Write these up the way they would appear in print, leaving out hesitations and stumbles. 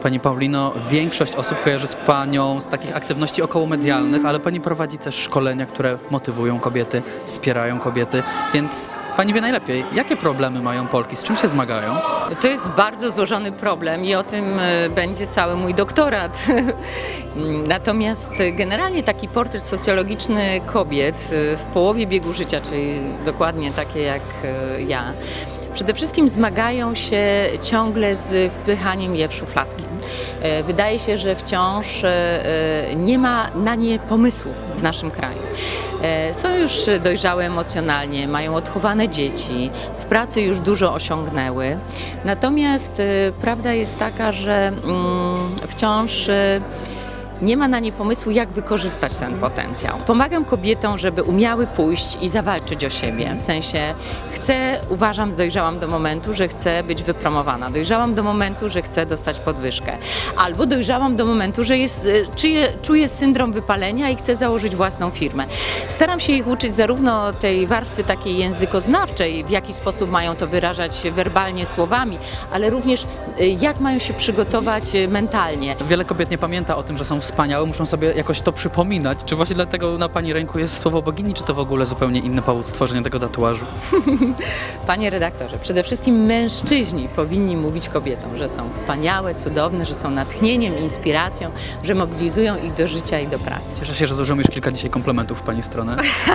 Pani Paulino, większość osób kojarzy z Panią z takich aktywności okołomedialnych, ale Pani prowadzi też szkolenia, które motywują kobiety, wspierają kobiety, więc Pani wie najlepiej, jakie problemy mają Polki, z czym się zmagają? To jest bardzo złożony problem i o tym będzie cały mój doktorat. Natomiast generalnie taki portret socjologiczny kobiet w połowie biegu życia, czyli dokładnie takie jak ja, przede wszystkim zmagają się ciągle z wpychaniem je w szufladki. Wydaje się, że wciąż nie ma na nie pomysłu w naszym kraju. Są już dojrzałe emocjonalnie, mają odchowane dzieci, w pracy już dużo osiągnęły. Natomiast prawda jest taka, że wciąż nie ma na nie pomysłu, jak wykorzystać ten potencjał. Pomagam kobietom, żeby umiały pójść i zawalczyć o siebie. W sensie dojrzałam do momentu, że chcę być wypromowana. Dojrzałam do momentu, że chcę dostać podwyżkę. Albo dojrzałam do momentu, że czuję syndrom wypalenia i chcę założyć własną firmę. Staram się ich uczyć zarówno tej warstwy takiej językoznawczej, w jaki sposób mają to wyrażać werbalnie słowami, ale również jak mają się przygotować mentalnie. Wiele kobiet nie pamięta o tym, że są wspaniałe, muszą sobie jakoś to przypominać. Czy właśnie dlatego na Pani ręku jest słowo bogini, czy to w ogóle zupełnie inny powód stworzenia tego tatuażu? Panie redaktorze, przede wszystkim mężczyźni powinni mówić kobietom, że są wspaniałe, cudowne, że są natchnieniem, inspiracją, że mobilizują ich do życia i do pracy. Cieszę się, że złożyłem już kilka dzisiaj komplementów w Pani stronę.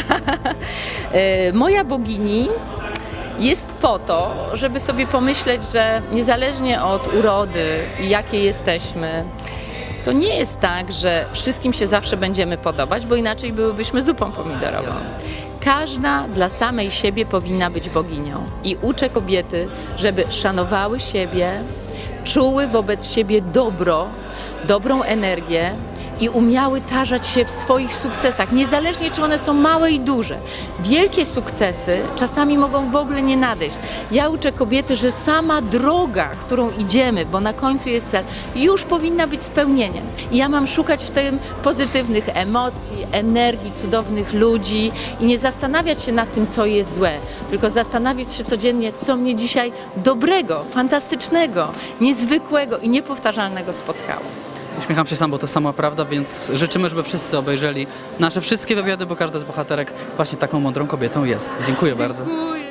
Moja bogini jest po to, żeby sobie pomyśleć, że niezależnie od urody i jakie jesteśmy, to nie jest tak, że wszystkim się zawsze będziemy podobać, bo inaczej byłybyśmy zupą pomidorową. Każda dla samej siebie powinna być boginią. I uczę kobiety, żeby szanowały siebie, czuły wobec siebie dobro, dobrą energię i umiały tarzać się w swoich sukcesach, niezależnie czy one są małe i duże. Wielkie sukcesy czasami mogą w ogóle nie nadejść. Ja uczę kobiety, że sama droga, którą idziemy, bo na końcu jest cel, już powinna być spełnieniem. I ja mam szukać w tym pozytywnych emocji, energii, cudownych ludzi i nie zastanawiać się nad tym, co jest złe, tylko zastanawiać się codziennie, co mnie dzisiaj dobrego, fantastycznego, niezwykłego i niepowtarzalnego spotkało. Uśmiecham się sam, bo to sama prawda, więc życzymy, żeby wszyscy obejrzeli nasze wszystkie wywiady, bo każda z bohaterek właśnie taką mądrą kobietą jest. Dziękuję bardzo.